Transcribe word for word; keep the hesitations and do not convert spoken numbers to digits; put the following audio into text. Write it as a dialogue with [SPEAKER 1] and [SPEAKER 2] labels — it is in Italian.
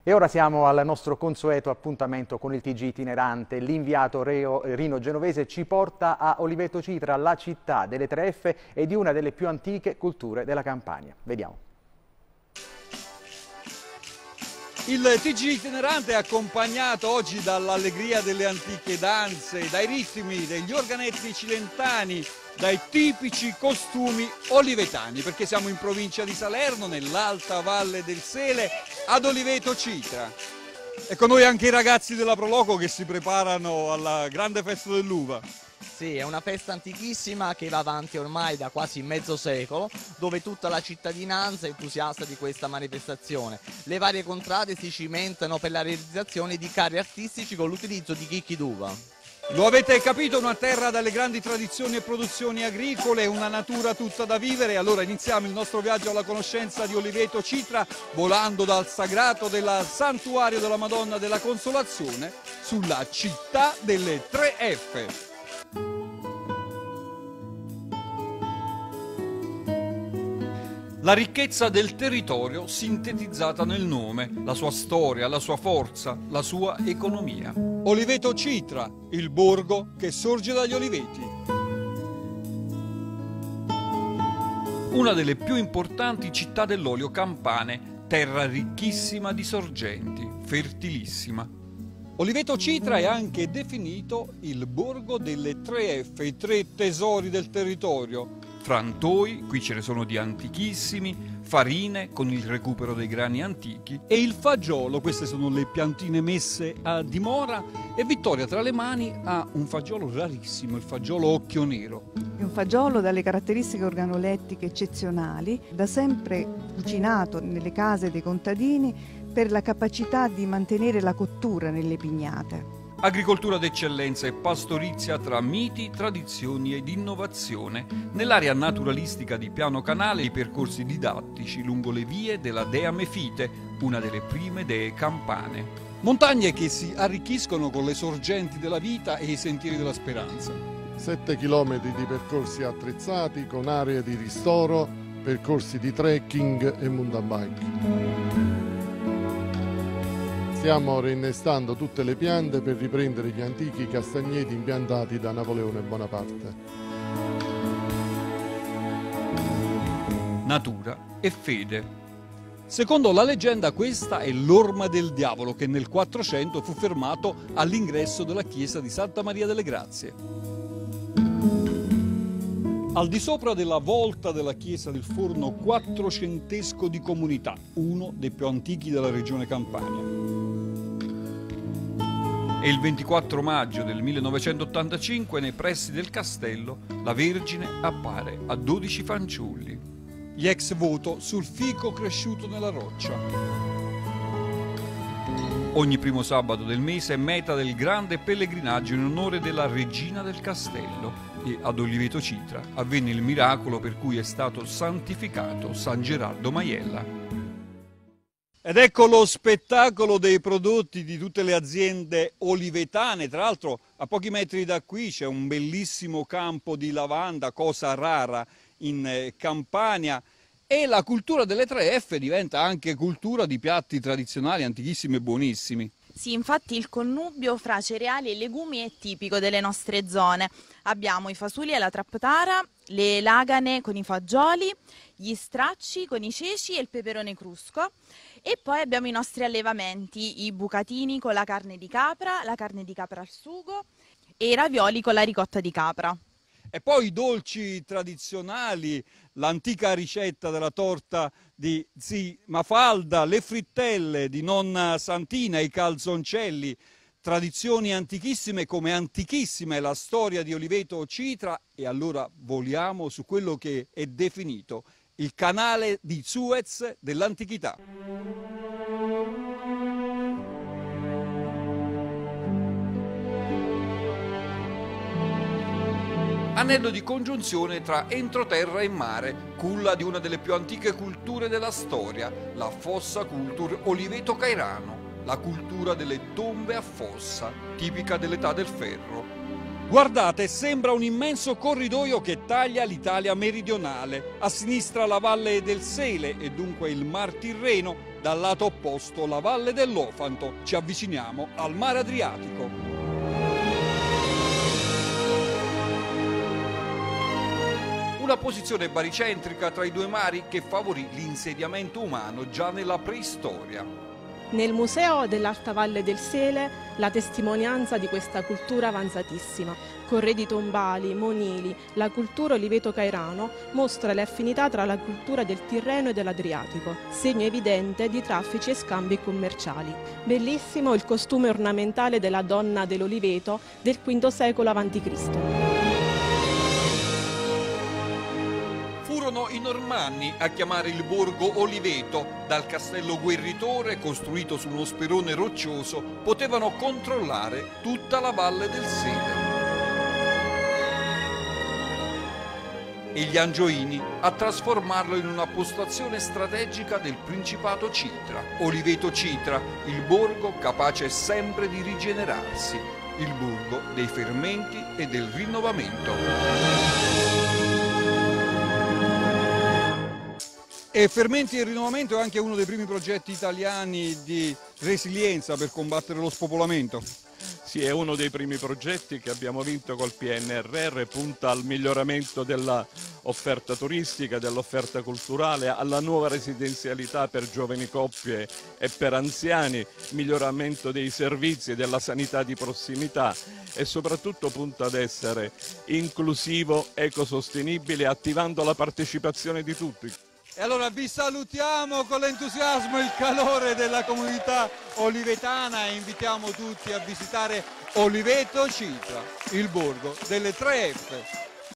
[SPEAKER 1] E ora siamo al nostro consueto appuntamento con il T G itinerante. L'inviato Reo, Rino Genovese ci porta a Oliveto Citra, la città delle tre F e di una delle più antiche culture della Campania. Vediamo.
[SPEAKER 2] Il T G itinerante è accompagnato oggi dall'allegria delle antiche danze, dai ritmi degli organetti cilentani, dai tipici costumi olivetani, perché siamo in provincia di Salerno, nell'alta valle del Sele, ad Oliveto Citra. E con noi anche i ragazzi della Proloco che si preparano alla grande festa dell'uva.
[SPEAKER 3] Sì, è una festa antichissima che va avanti ormai da quasi mezzo secolo, dove tutta la cittadinanza è entusiasta di questa manifestazione. Le varie contrade si cimentano per la realizzazione di carri artistici con l'utilizzo di chicchi d'uva.
[SPEAKER 2] Lo avete capito, una terra dalle grandi tradizioni e produzioni agricole, una natura tutta da vivere. Allora iniziamo il nostro viaggio alla conoscenza di Oliveto Citra, volando dal sagrato del santuario della Madonna della Consolazione sulla città delle tre F. La ricchezza del territorio sintetizzata nel nome, la sua storia, la sua forza, la sua economia. Oliveto Citra, il borgo che sorge dagli oliveti. Una delle più importanti città dell'olio campane, terra ricchissima di sorgenti, fertilissima. Oliveto Citra è anche definito il borgo delle tre F, i tre tesori del territorio. Frantoi, qui ce ne sono di antichissimi, farine con il recupero dei grani antichi e il fagiolo, queste sono le piantine messe a dimora, e Vittoria tra le mani ha un fagiolo rarissimo, il fagiolo occhio nero.
[SPEAKER 4] È un fagiolo dalle caratteristiche organolettiche eccezionali, da sempre cucinato nelle case dei contadini per la capacità di mantenere la cottura nelle pignate.
[SPEAKER 2] Agricoltura d'eccellenza e pastorizia tra miti, tradizioni ed innovazione. Nell'area naturalistica di Piano Canale i percorsi didattici lungo le vie della Dea Mefite, una delle prime dee campane. Montagne che si arricchiscono con le sorgenti della vita e i sentieri della speranza.
[SPEAKER 5] sette chilometri di percorsi attrezzati con aree di ristoro, percorsi di trekking e mountain bike. Stiamo reinnestando tutte le piante per riprendere gli antichi castagneti impiantati da Napoleone Bonaparte.
[SPEAKER 2] Natura e fede. Secondo la leggenda questa è l'orma del diavolo che nel quattrocento fu fermato all'ingresso della chiesa di Santa Maria delle Grazie. Al di sopra della volta della chiesa del forno quattrocentesco di comunità, uno dei più antichi della regione Campania. E il ventiquattro maggio del millenovecentottantacinque, nei pressi del castello, la Vergine appare a dodici fanciulli. Gli ex voto sul fico cresciuto nella roccia. Ogni primo sabato del mese è meta del grande pellegrinaggio in onore della regina del castello e ad Oliveto Citra avvenne il miracolo per cui è stato santificato San Gerardo Maiella. Ed ecco lo spettacolo dei prodotti di tutte le aziende olivetane. Tra l'altro a pochi metri da qui c'è un bellissimo campo di lavanda, cosa rara in Campania, e la cultura delle tre F diventa anche cultura di piatti tradizionali antichissimi e buonissimi.
[SPEAKER 6] Sì, infatti il connubio fra cereali e legumi è tipico delle nostre zone. Abbiamo i fasuli alla trappatara, le lagane con i fagioli, gli stracci con i ceci e il peperone crusco. E poi abbiamo i nostri allevamenti, i bucatini con la carne di capra, la carne di capra al sugo e i ravioli con la ricotta di capra.
[SPEAKER 2] E poi i dolci tradizionali, l'antica ricetta della torta di zi Mafalda, le frittelle di nonna Santina, i calzoncelli, tradizioni antichissime come antichissima è la storia di Oliveto Citra. E allora voliamo su quello che è definito il canale di Suez dell'antichità. Anello di congiunzione tra entroterra e mare, culla di una delle più antiche culture della storia, la Fossa Culture Oliveto Cairano, la cultura delle tombe a fossa, tipica dell'età del ferro. Guardate, sembra un immenso corridoio che taglia l'Italia meridionale. A sinistra la Valle del Sele e dunque il Mar Tirreno, dal lato opposto la Valle dell'Ofanto. Ci avviciniamo al Mare Adriatico. Una posizione baricentrica tra i due mari che favorì l'insediamento umano già nella preistoria.
[SPEAKER 7] Nel Museo dell'Alta Valle del Sele la testimonianza di questa cultura avanzatissima. Corredi tombali, monili, la cultura oliveto-cairano mostra le affinità tra la cultura del Tirreno e dell'Adriatico, segno evidente di traffici e scambi commerciali. Bellissimo il costume ornamentale della donna dell'Oliveto del quinto secolo avanti Cristo.
[SPEAKER 2] Furono i Normanni a chiamare il borgo Oliveto. Dal castello guerritore, costruito su uno sperone roccioso, potevano controllare tutta la Valle del Sele. E gli Angioini a trasformarlo in una postazione strategica del Principato Citra. Oliveto Citra, il borgo capace sempre di rigenerarsi, il borgo dei fermenti e del rinnovamento. E Fermenti e Rinnovamento è anche uno dei primi progetti italiani di resilienza per combattere lo spopolamento.
[SPEAKER 8] Sì, è uno dei primi progetti che abbiamo vinto col P N R R, punta al miglioramento dell'offerta turistica, dell'offerta culturale, alla nuova residenzialità per giovani coppie e per anziani, miglioramento dei servizi e della sanità di prossimità e soprattutto punta ad essere inclusivo, ecosostenibile, attivando la partecipazione di tutti.
[SPEAKER 2] E allora vi salutiamo con l'entusiasmo e il calore della comunità olivetana e invitiamo tutti a visitare Oliveto Citra, il borgo delle tre F.